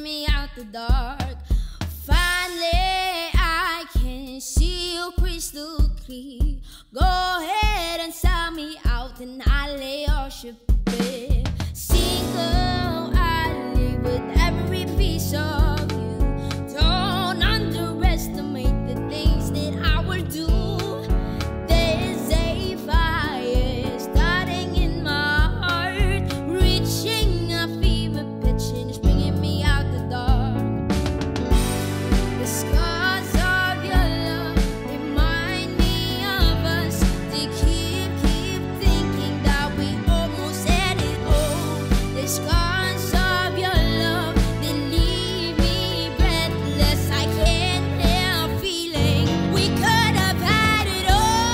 me out the dark. Finally, I can see you crystal clear. Go ahead and sell me out, and I'll lay your ship bare. Single, I live with every piece of you. Don't underestimate the things that I will do. There's a fire starting in my heart, reaching a fever pitch and it's bringing me out the dark. The scars of your love remind me of us. They keep thinking that we almost had it all. The scars of your love, they leave me breathless. I can't help feeling we could have had it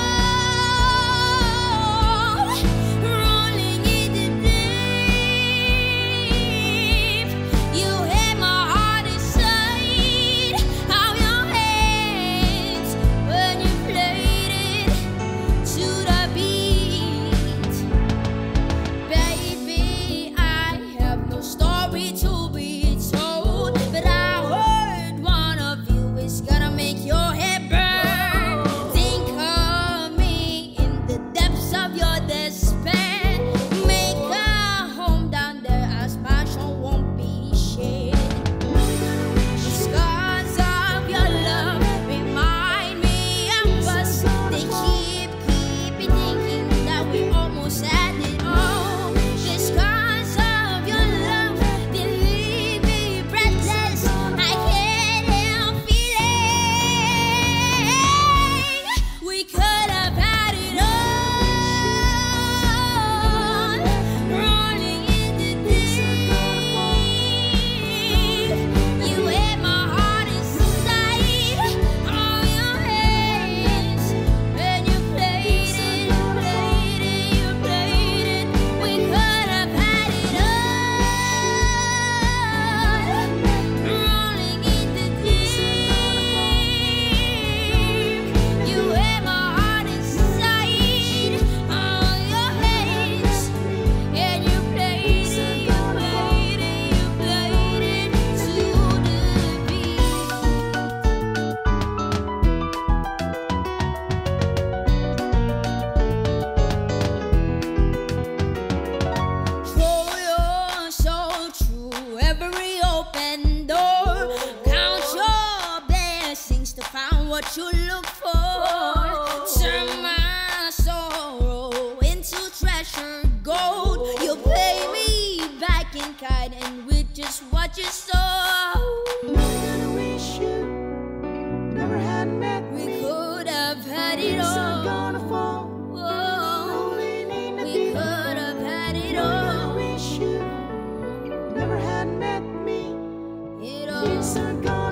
all. Rolling in the deep, you had my heart inside of your hands when you played it to the beat. Baby, I have no story to be told, but I heard one of you is gonna make your head burn. Think of me in the depths of your despair. Make a home down there, as my show won't be shared. The scars of your love remind me of us. They keep thinking that we almost had it all. The scars of your love, they leave me breathless. I can't help feeling we could have had it all. Rolling in the deep, you had my heart inside of your hands when you played it, you played it. We could have had it all. Rolling in the deep, you had my heart inside of your hands, and you played it, you played it to the beat. Throw your soul through every open door. Count your blessings to find what you look for. Turn my sorrow into treasured gold. You pay me back in kind and with just what you sow. I wish you never had met We me. could have had it It's not all. gonna fall. Oh, Only need to we be. could have had it I all. wish you never had met me. It It's all. not gonna